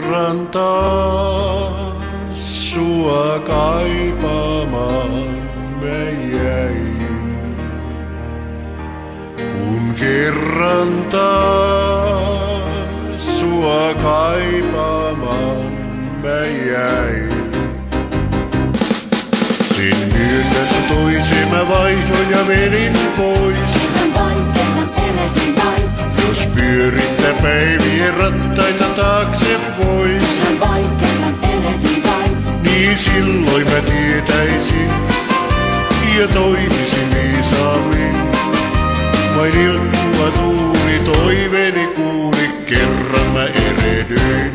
kerran taas sua kaipaamaan mä jäin. Kun kerran taas sua kaipaamaan mä jäin. Sin myönnän sä toiseen mä vaihdoin ja menin pois. Kerran vain, kerran erehdyin vain. Jos pyörittää päivien rattaita taakse vois. Kerran vain, kerran erehdyin vain. Niin silloin mä tietäisin ja toimisin viisaammin. Vain ilkkuva tuuli toiveeni kuuli, kerran mä erehdyin.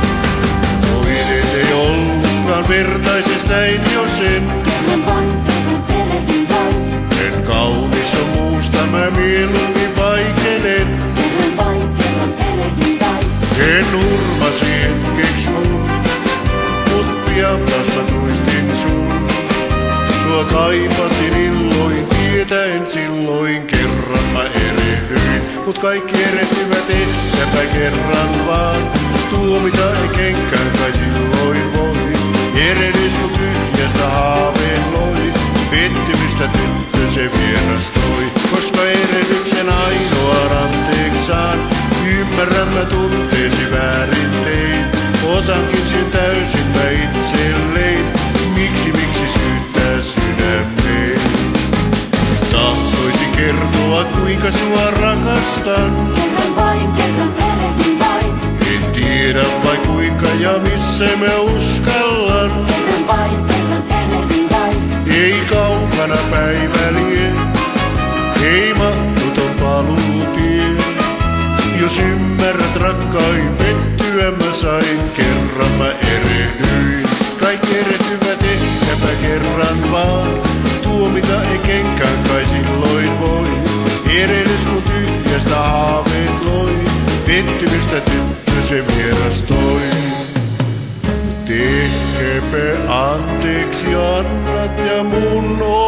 Toinen ei ollutkaan vertaises näin jo sen. Kerran vain, kerran erehdyin vain. En kaunis on muusta mä mieluummin vaikenen. Kerran vain, kerran erehdyin vain. En urmasi hetkeks mun, mut pian taas mä tuistin sun. Sua kaipasin illoin, tietäen silloin kerran mä erehdyin. Mut kaikki erehtyvät ehkäpä kerran vaan, tuomita ei kenkään kai silloin voi. Erehdys kun tyhjästä haaveen loi, pettymystä tyttö se vierastoi. Koska erehdyksen ainoa anteeksi saan, ymmärrän mä tunteesi väärin tein. Otankin sen täysin mä itselleen, miksi syyttää sydämeen. Tahtoisin kertoa kuinka sua rakastan. Kerran vain, kerran erehdyin vain. En tiedä vai kuinka ja missä mä uskallan. Kerran vain, kerran erehdyin vain. Ei kaukana päivä lie, ei mahdoton paluutie. Jos ymmärrät rakkain, pettyä mä sain, kerran mä erehdyin. Kaikki erehtyvät ehkäpä kerran vaan, tuomita ei kenkään kai silloin voi. Erehdys kun tyhjästä haaveet loi, pettymystä tyttö se vierastoi. Tehkääpä anteeksi annat ja mun